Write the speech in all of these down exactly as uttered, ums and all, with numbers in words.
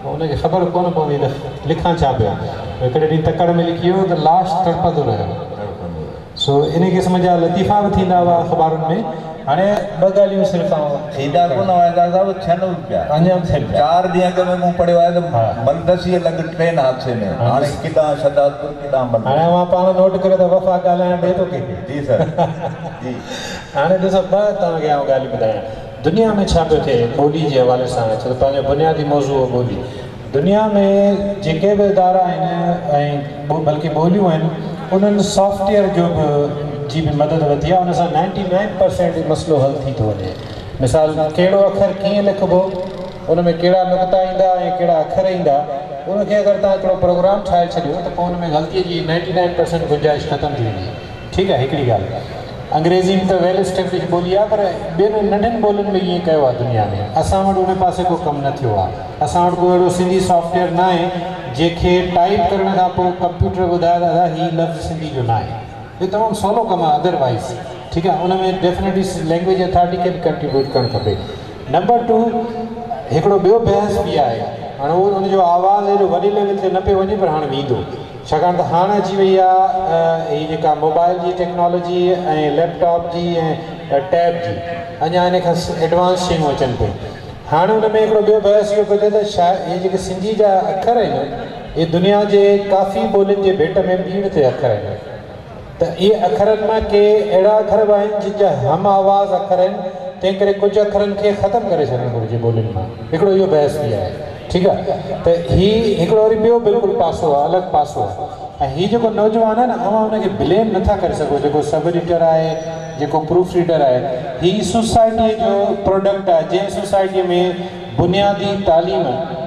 उनखे ख़बर कोन पवंदी त लिखां छा पिया। हिकिड़े ॾींहुं तकड़ में लिखी वियो त लाश तड़पंदो रहियो। सो इन क़िस्म जा लतीफ़ा बि थींदा हुआ अख़बारुनि में। हाणे ॿ ॻाल्हियूं सिर्फ़ु थींदा कोन वाइदा साहिबु थियनि पिया अञा थियनि पिया। चारि ॾींहं अॻु में मूं पढ़ियो आहे त बंदसीअ लॻ ट्रेन हादसे में हाणे केॾां शदादपुर केॾां बंद। हाणे मां पाण नोट करे त वफ़ा ॻाल्हाइण ॾिए थो कंहिंखे। जी सर जी। हाणे ॾिसो ॿ तव्हांखे आउं ॻाल्हियूं ॿुधायां दुनिया में छा पियो थिए ॿोली जे हवाले सां। छो त पंहिंजो बुनियादी मौज़ू ॿोली। दुनिया में जेके बि इदारा आहिनि ऐं बल्कि ॿोलियूं आहिनि उन्हनि सॉफ्टवेयर जो बि जी बि मदद वरिती आहे। उन सां नाइंटी नाइन परसेंट मसइलो हल थी थो वञे। मिसाल कहिड़ो अखर कीअं लिखिबो, उन में कहिड़ा नुक़्ता ईंदा ऐं कहिड़ा अखर ईंदा, उनखे अगरि तव्हां हिकिड़ो प्रोग्राम ठाहे छॾियो त पोइ उन में ग़लतीअ जी नाइंटी नाइन परसेंट गुंजाइश ख़तमु थी वेंदी। ठीकु आहे हिकिड़ी ॻाल्हि। अंग्रेज़ी में त वेल एस्टेब्लिश ॿोली आहे पर ॿियनि नंढनि ॿोलियुनि में ईअं कयो आहे दुनिया में। असां वटि उन पासे को कमु न थियो आहे। असां वटि को अहिड़ो सिंधी सॉफ्टवेयर न आहे जंहिंखे टाइप करण खां पोइ कंप्यूटर ॿुधाए दादा हीअ लफ़्ज़ सिंधी जो न आहे। ये तमामु सवलो कमु आहे अदरवाइज़। ठीकु आहे। उन में डेफिनेटली लैंग्वेज अथॉरिटी खे बि कंट्रीब्यूट करणु खपे। नंबर टू हिकिड़ो ॿियो बहस बि आहे। हाणे उहो उनजो आवाज़ु एॾो वॾे लेवल ते न पियो वञे पर हाणे वेंदो। छाकाणि त हाणे अची वई आहे हीअ जेका मोबाइल जी टेक्नोलॉजी ऐं लैपटॉप जी ऐं टैब जी अञा इन खां एडवांस शयूं अचनि पियूं। हाणे हुन में हिकिड़ो ॿियो बहस इहो पियो थिए त छा इहे जेके सिंधी जा अखर आहिनि इहे दुनिया जे काफ़ी ॿोलियुनि जे भेट में ॿीण ते अखर आहिनि। त इहे अखरनि मां के अहिड़ा अखर बि आहिनि जिनजा हम आवाज़ अखर आहिनि तंहिं करे कुझु अखरनि खे ख़तमु करे छॾणु घुरिजे ॿोलियुनि मां। हिकिड़ो इहो बहस बि आहे। ठीकु आहे। त हीउ हिकिड़ो वरी ॿियो बिल्कुलु पासो आहे अलॻि पासो आहे। ऐं हीअ जेको नौजवान आहे न अवां हुनखे ब्लेम नथा करे सघो जेको सब एडिटर आहे जेको प्रूफ रीडर आहे। हीअ सोसाइटीअ जो प्रोडक्ट आहे जंहिं सोसाइटीअ में बुनियादी तालीम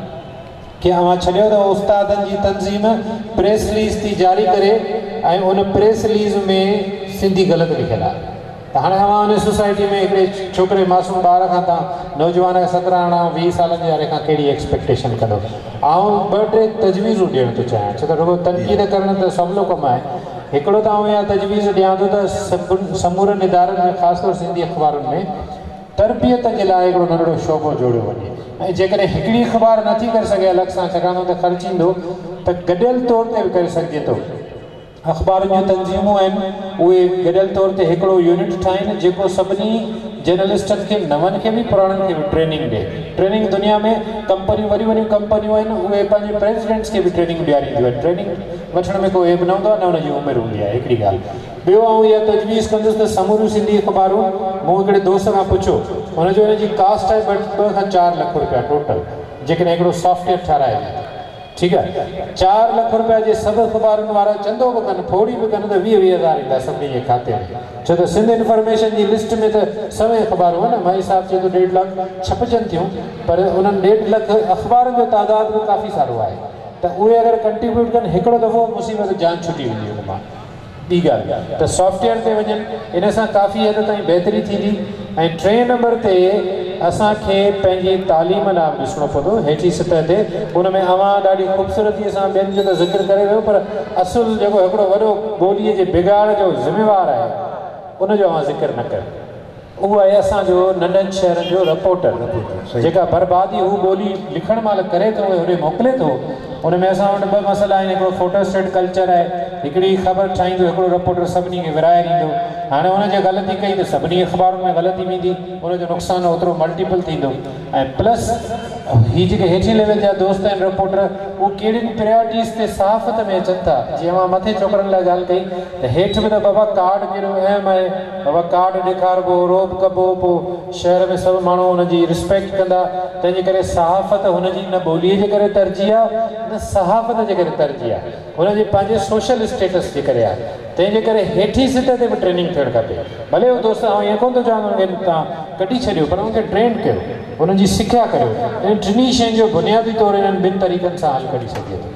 कि अवां छॾियो त उस्तादनि जी तंज़ीम प्रेस रिलीज़ थी जारी करे ऐं उन प्रेस रिलीज़ में सिंधी ग़लति लिखियलु आहे। त हाणे अवां उन सोसाइटी में हिकिड़े छोकिरे मासूम ॿार खां तव्हां नौजवान सत्रहं अरिड़हं वीह सालनि जे वारे खां कहिड़ी एक्सपेक्टेशन कंदो। आउं ॿ टे तजवीज़ूं ॾियणु थो चाहियां छो त रुॻो तनक़ीद करणु त सवलो कमु आहे। हिकिड़ो त आउं इहा तजवीज़ ॾियां थो त सभु समूरनि इदारनि में ख़ासि तौरु सिंधी अख़बारुनि में तरबियत जे लाइ हिकिड़ो नंढिड़ो शोबो जोड़ियो वञे। ऐं जेकॾहिं हिकिड़ी अख़बार नथी करे सघे अलॻि सां छाकाणि त ख़र्च ईंदो त गॾियल तौर ते बि करे सघिजे थो। अख़बारुनि जूं तंज़ीमूं आहिनि उहे गॾियल तौर ते हिकिड़ो यूनिट ठाहिनि जेको सभिनी जर्नलिस्टनि खे नवनि खे बि पुराणनि खे बि ट्रेनिंग ॾिए। ट्रेनिंग दुनिया में कंपनियूं वॾियूं वॾियूं कंपनियूं आहिनि उहे पंहिंजे प्रेसिडेंट्स खे बि ट्रेनिंग ॾियारींदियूं आहिनि। ट्रेनिंग वठण में कोई एब न हूंदो आहे न हुनजी उमिरि हूंदी आहे। हिकिड़ी ॻाल्हि। ॿियो आउं इहा तजवीज़ कंदुसि त समूरियूं सिंधी अख़बारूं मूं हिकिड़े दोस्त खां पुछो हुनजो हिनजी कास्ट आहे ॿ खां चारि लख रुपया टोटल जेकॾहिं हिकिड़ो सॉफ्टवेयर ठाराए। ठीकु आहे। चारि लख रुपया जे सभु अख़बारुनि वारा चंदो बि कनि फोड़ी बि कनि त वीह वीह हज़ार ईंदा सभिनी जे खाते में। छो त सिंध इंफॉर्मेशन जी लिस्ट में त सभई अख़बारूं आहिनि न मां हिसाब चए थो ॾेढ लख छपजनि थियूं पर उन्हनि ॾेढ लख अख़बारुनि जो तइदाद बि काफ़ी सारो आहे। त उहे अगरि कंट्रीब्यूट कनि हिकिड़ो दफ़ो मुसीबत जान छुटी वेंदी हुन मां। ॿी ॻाल्हि त सॉफ्टवेयर ते वञनि इन सां काफ़ी हद ताईं बहितरी थींदी। ऐं टे नंबर ते असांखे पंहिंजी तालीम लाइ बि ॾिसणो पवंदो हेठि सतह ते। उन में अवां ॾाढी ख़ूबसूरतीअ सां ॿियनि जो त ज़िक्र करे वियो पर असुलु जेको हिकिड़ो वॾो ॿोलीअ जे बिगाड़ जो ज़िम्मेवार आहे उनजो अवां ज़िक्र न कयो। उहो आहे असांजो नंढनि शहरनि जो रिपोर्टर जेका बर्बादी हू ॿोली लिखण महिल करे थो होॾे मोकिले थो। उन में असां वटि ॿ मसइला आहिनि हिकिड़ो फोटोस्टेट कल्चर आहे हिकिड़ी ख़बर ठाहींदो हिकिड़ो रिपोर्टर सभिनी खे विराए ॾींदो। हाणे हुनजे ग़लती कई त सभिनी अख़बारुनि में ग़लती वेंदी उनजो नुक़सानु ओतिरो मल्टीपल थींदो। ऐं प्लस हीअ जेके हेठि लेवल जा दोस्त आहिनि रिपोर्टर उहे कहिड़ियुनि प्रायोरिटीज़ ते सहाफ़त में अचनि था। जीअं मां मथे छोकिरनि लाइ ॻाल्हि कई त हेठि बि त बाबा कार्ड कहिड़ो अहम आहे बाबा कार्ड ॾेखारिबो रोब कबो पोइ शहर में सभु माण्हू हुनजी रिस्पेक्ट कंदा। तंहिंजे करे सहाफ़त हुनजी न ॿोलीअ जे करे तरजी आहे न सहाफ़त जे करे तरजी आहे हुनजे पंहिंजे सोशल स्टेटस जे करे आहे। तंहिंजे करे हेठि सतह ते बि ट्रेनिंग थियणु खपे। भले उहो दोस्त आउं ईअं कोन थो चवां हुनखे तव्हां कढी छॾियो पर हुनखे ट्रेन कयो हुननि जी सिख्या करियो। इन टिनी शयुनि जो बुनियादी तौरु इन्हनि ॿिनि तरीक़नि सां हल कढी सघे थो।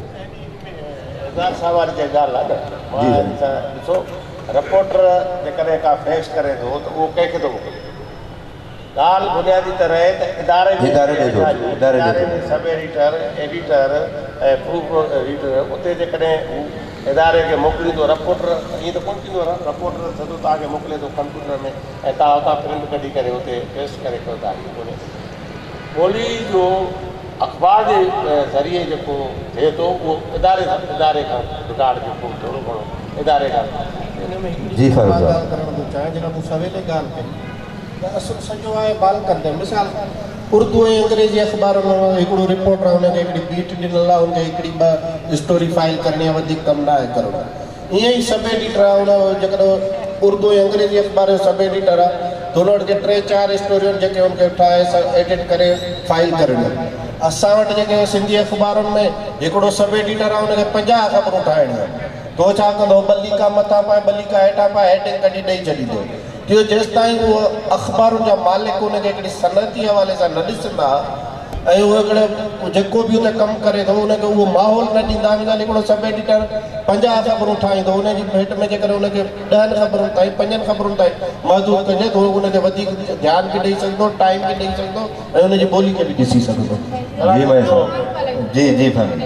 ॾिसो रिपोर्टर जेकॾहिं का फेस करे थो त उहो कंहिंखे थो मोकिले ॻाल्हि बुनियादी त रहे त इदारे में सब एडिटर एडिटर ऐं प्रूफ रीडर उते जेकॾहिं हू इदारे खे मोकिलींदो रिपोर्टर ईअं त कोन थींदो आहे रिपोर्टर सॼो तव्हांखे मोकिले थो कंप्यूटर में ऐं तव्हां हुतां प्रिंट कढी करे हुते पेस्ट करे कयो था। ॿोली जो अख़बार के ज़रिए जो थे तो वो इदारे इदारे का रिकॉर्ड जो थोड़ो घणो इदारे का जी फरज़ा करण थो चाहियां जॾहिं मूं सवेले ॻाल्हि कई त असुल सॼो आहे बाल कंदे मिसाल उर्दू ऐं अंग्रेजी अख़बार में हिकिड़ो रिपोर्टर आहे हुनखे हिकिड़ी बीट ॾिनल आहे हुनखे हिकिड़ी ॿ स्टोरी फाइल करणी आहे वधीक कमु न आहे करणो ईअं ई सब एडिटर आहे हुन जेकॾहिं उर्दू ऐं अंग्रेजी अख़बार जो सब एडिटर आहे त हुन वटि टे चारि स्टोरियूं जेके हुनखे ठाहे एडिट करे फाइल करणियूं असां वटि जेके सिंधी अख़बारुनि में हिकिड़ो सब एडिटर आहे हुनखे पंजाह ख़बरूं ठाहिणियूं आहिनि तो छा कंदो ॿ लिका मथां पाए ॿ लिका हेठां पाए हेडिंग कढी ॾेई छॾींदो इहो जेसि ताईं उहो अख़बारुनि जा मालिक हुनखे हिकिड़ी सनअती हवाले सां न ॾिसंदा ऐं उहो हिकिड़े जेको बि हुते कमु करे थो हुनखे उहो माहौल न ॾींदा मिसाल हिकिड़ो सब एडिटर पंजाह ख़बरूं ठाहींदो हुनजी भेट में जेकॾहिं हुनखे ॾहनि ख़बरुनि ताईं पंजनि ख़बरुनि ताईं महदूद कजे थोरो हुनखे वधीक ध्यानु बि ॾेई सघंदो टाइम बि ॾेई सघंदो ऐं हुनजी ॿोली खे बि ॾिसी सघंदो जी भाई साहब जी जी फैमिली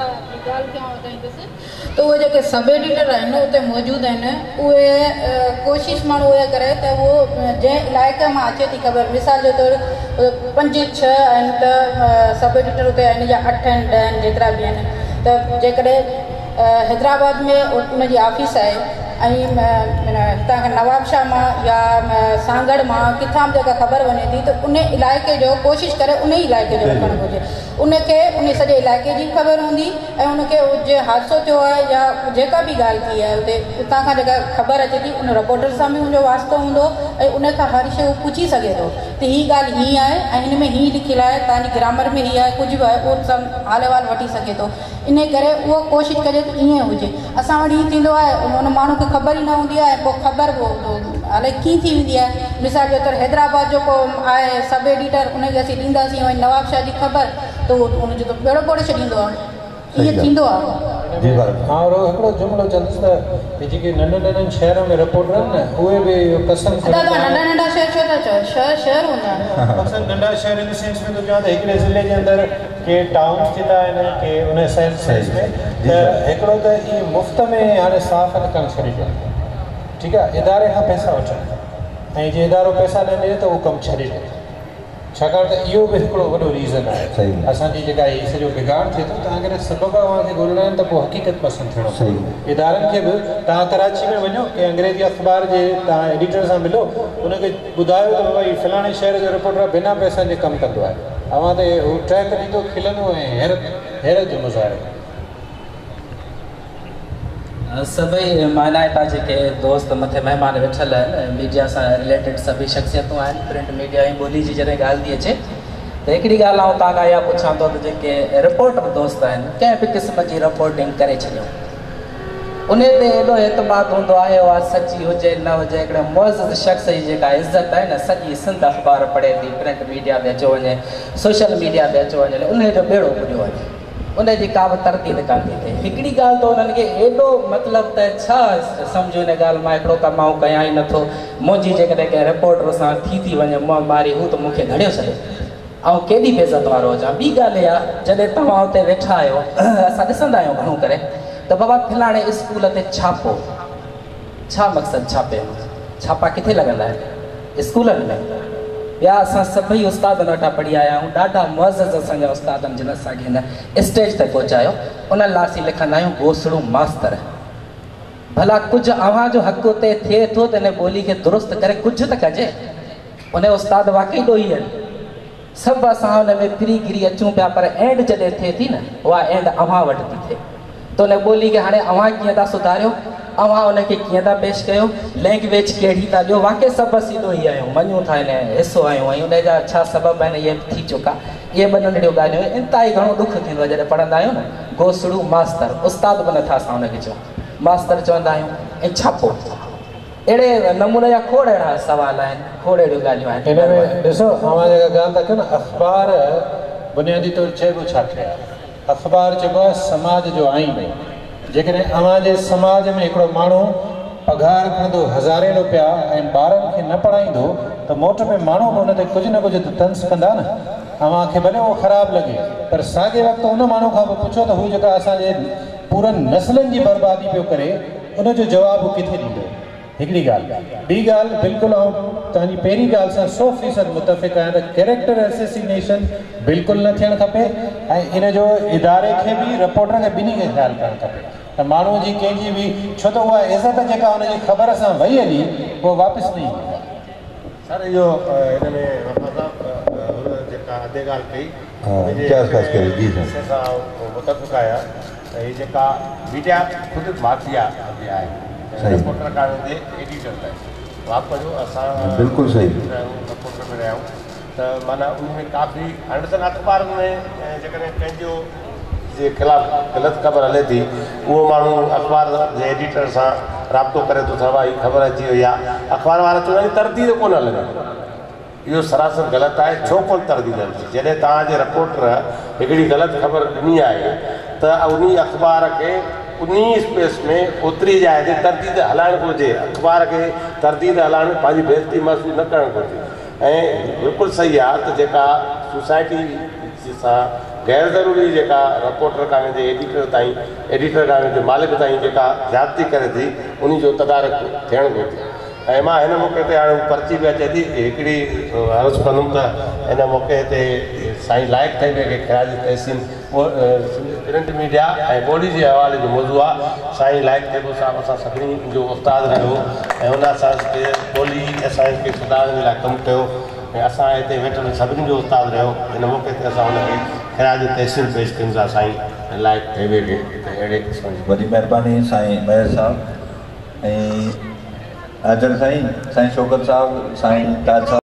तो वो जो सब एडिटर आहिनि उते मौजूदु आहिनि उहे कोशिशि माण्हू उहे करे त उहो जंहिं इलाइक़े मां अचे थी ख़बर मिसाल जे तौरु पंज छह आहिनि त सब एडिटर उते आहिनि या अठ आहिनि ॾह आहिनि जेतिरा बि आहिनि त जेकॾहिं हैदराबाद में उनजी ऑफिस आहे ऐं हितां खां नवाबशाह मां या सांगड़ मां किथां बि जेका ख़बर वञे थी त उन इलाइक़े जो कोशिशि करे उन ई इलाइक़े जो रखणु घुरिजे उनखे उन सॼे इलाइक़े जी ख़बर हूंदी ऐं उनखे जे हादसो थियो आहे या जेका बि ॻाल्हि थी आहे हुते उतां खां जेका ख़बर अचे थी उन रिपोर्टर सां बि उनजो वास्तो हूंदो ऐं उनखां हर शइ उहो पुछी सघे थो त हीअ ॻाल्हि हीअं आहे ऐं हिन में हीअं लिखियलु आहे तव्हांजी ग्रामर में हीअ आहे कुझु बि आहे उहो सभु हाल अहिवाल वठी सघे थो इन करे उहो कोशिशि कजे त ईअं हुजे असां वटि हीअं थींदो आहे हुन माण्हू खे ख़बर ई न हूंदी आहे पोइ ख़बर अलाए कीअं थी वेंदी आहे मिसाल जे तौरु हैदराबाद जेको आहे सब एडिटर उनखे असीं ॾींदासीं ऐं नवाबशाह जी ख़बर त उहो उनजो त ॿेड़ो पोड़े छॾींदो आहे ईअं थींदो आहे हा और हिकिड़ो जुमिलो चवंदुसि त जेके नंढनि नंढनि शहरनि में रिपोर्टर आहिनि न उहे बि पसंदि दादा नंढा नंढा शहर छो था चओ शहर शहर हूंदा आहिनि पसंदि नंढा शहर इन सेंस में थो चवां त हिकिड़े ज़िले जे अंदरि के टाउन्स थींदा आहिनि के उन सेंस में त हिकिड़ो त इहे मुफ़्त में हाणे साफ़ कमु छॾे ॾियनि ठीकु आहे इदारे खां पैसा वठनि ऐं जे इदारो पैसा न ॾिए त उहो कमु छॾे ॾिए छाकाणि त इहो बि हिकिड़ो वॾो रीज़न आहे असांजी जेका हीअ सॼो बिगाड़ थिए थो तव्हां अगरि सबब तव्हांखे ॻोल्हणा आहिनि त पोइ हक़ीक़त पसंदि थियणो सही इदारनि खे बि तव्हां कराची में वञो की अंग्रेजी अख़बार जे तव्हां एडिटर सां मिलो उनखे ॿुधायो त भई फलाणे शहर जो रिपोर्टर बिना पैसनि जे कमु कंदो आहे अवां त हू ट्रैक ॾींदो खिलंदो ऐं हैरत हैरत जो मुज़ाहिरो सभई माना हितां जेके दोस्त मथे महिमान वेठल आहिनि मीडिया सां रिलेटेड सभई शख़्सियतूं आहिनि प्रिंट मीडिया ऐं ॿोली जी जॾहिं ॻाल्हि थी अचे त हिकिड़ी ॻाल्हि आउं तव्हां खां इहा पुछां थो त जेके रिपोर्टर दोस्त आहिनि कंहिं बि क़िस्म जी रिपोर्टिंग करे छॾियो उन ते एॾो एतमाद हूंदो आहे उहा सची हुजे न हुजे हिकिड़े मुअज़्ज़ज़ शख़्स जी जेका इज़त आहे न सॼी सिंध अख़बार पढ़े थी प्रिंट मीडिया बि अचो वञे सोशल मीडिया बि अचो वञे उनजो बेड़ो ॿुॾियो वञे उनजी का बि तरतीब कान थी थिए हिकिड़ी ॻाल्हि त उन्हनि खे एॾो मतिलबु त छा सम्झो इन ॻाल्हि मां हिकिड़ो कमु आउं कयां ई नथो मुंहिंजी जेकॾहिं कंहिं रिपोर्टर सां थी थी वञे मुंहुं मारी हू त मूंखे घड़ियो छॾे ऐं केॾी बेइज़त वारो हुजां ॿी ॻाल्हि इहा जॾहिं तव्हां हुते वेठा आहियो असां ॾिसंदा आहियूं घणो करे त बाबा फलाणे स्कूल ते छापो छा मक़सदु छापे छापा किथे लॻंदा आहिनि स्कूलनि में ॿिया असां सभई उस्तादनि वटां पढ़ी आया आहियूं ॾाढा मुअज़्ज़ज़ असांजा उस्तादनि जिन असांखे हिन स्टेज ते पहुचायो उन्हनि लाइ असीं लिखंदा आहियूं घोसड़ू मास्तर भला कुझु अव्हां जो हक़ उते थिए थो त हिन ॿोली खे दुरुस्त करे कुझु त कजे उन उस्ताद वाक़ई ॾोही आहिनि सभु असां हुन में फिरी गिरी अचूं पिया पर एंड जॾहिं थिए थी न उहा एंड अव्हां वटि थी थिए त उन ॿोली खे हाणे अव्हां कीअं था सुधारियो अव्हां उनखे कीअं था पेश कयो लैंग्वेज कहिड़ी था ॾियो वाक़ई सभु असीं ॾोही आहियूं मञूं था हिन हिसो आहियूं ऐं उनजा छा सबब आहिनि इहे थी चुका इहे ॿ नंढियूं ॻाल्हियूं इंतिहाई घणो ॾुख थींदो आहे जॾहिं पढ़ंदा आहियूं न घोसड़ू मास्तर उस्ताद बि नथा असां हुनखे चऊं मास्तर चवंदा आहियूं ऐं छापो अहिड़े नमूने जा खोड़ अहिड़ा सवाल आहिनि खोड़ अहिड़ियूं ॻाल्हियूं आहिनि हिन में ॾिसो अव्हां जेका ॻाल्हि था कयो न अख़बार बुनियादी तौरु चइबो छा खे अख़बार चइबो आहे समाज जो आईन जेकॾहिं अव्हां जे समाज में हिकिड़ो माण्हू पघार खणंदो हज़ारे रुपया ऐं ॿारनि खे न पढ़ाईंदो त मोट में माण्हू बि हुन ते कुझु न कुझु त तंस कंदा न अव्हां खे भले उहो ख़राबु लॻे पर साॻे वक़्तु उन माण्हू खां बि पुछो त हू जेका असांजे पूरनि नसलनि जी बर्बादी पियो करे उनजो जवाबु किथे ॾींदो हिकिड़ी ॻाल्हि ॿी ॻाल्हि बिल्कुलु आउं तव्हांजी पहिरीं ॻाल्हि सां सौ फ़ीसद मुतफ़िक़ आहियां त कैरेक्टर एसेसिनेशन बिल्कुलु न थियणु खपे ऐं इन जो इदारे खे बि रिपोर्टर खे ॿिन्ही खे ख़्यालु करणु खपे त माण्हू जी कंहिंजी बि छो त उहा इज़त जेका हुनजी ख़बर सां वई हली उहा वापसि न ईंदी सर इहो हिन में वफ़ा साहब जेका अधे ॻाल्हि कई सां मुतफ़िक़ आहियां त हीअ जेका मीडिया ख़ुदि माफ़िया आहे रिपोर्टर खां वेंदे एडिटर ताईं वाप जो असां बिल्कुलु सही रिपोर्टर में रहिया आहियूं त माना उन में काफ़ी हाणे ॾिसनि अख़बारुनि में जेकॾहिं कंहिंजो जे ख़िलाफ़ु ग़लति ख़बर हले थी उहो माण्हू अख़बार जे एडिटर सां राब्तो करे थो त भाई ख़बर अची वई आहे अख़बार वारा चवंदा आहिनि तरदीद कोन हलंदी इहो सरासर ग़लति आहे छो कोन तरदीद हलंदी जॾहिं तव्हांजे रिपोर्टर हिकिड़ी ग़लति ख़बर ॾिनी आहे त उन अख़बार खे उन स्पेस में ओतिरी जाइ ते तरदीद हलाइणु घुरिजे अख़बार खे तरदीद हलाइण पंहिंजी बेइज़ती महसूसु न करणु घुरिजे ऐं बिल्कुलु सही आहे त जेका सोसाइटी सां गैर ज़रूरी जेका रिपोर्टर खां वेंदे एडिटर ताईं एडिटर खां वेंदे मालिक ताईं जेका ज़्यादती करे थी उन जो तदारक थियणु घुरिजे ऐं मां हिन मौक़े ते हाणे पर्ची बि अचे थी हिकिड़ी अर्ज़ु कंदुमि त हिन मौक़े ते साईं लाइक़ु ठही वियो की ख़िराजी तहसीन प्रिंट मीडिया ऐं ॿोली जे हवाले जो मौज़ू आहे साईं लाइक़ु जेको साहिब असां सभिनी जो उस्तादु रहियो ऐं हुन सां ॿोली असांखे सुधारण जे लाइ कमु कयो ऐं असां हिते वेठल सभिनी जो उस्तादु रहियो हिन मौक़े ते असां हुनखे ख़िराज तहसीन पेश कयूं था साईं लाइक़ु ठही वियो की अहिड़े क़िस्म जी वॾी महिरबानी साईं मेयर साहब ऐं हाज़िर साईं साईं शौकत साहब साईं ताज साहब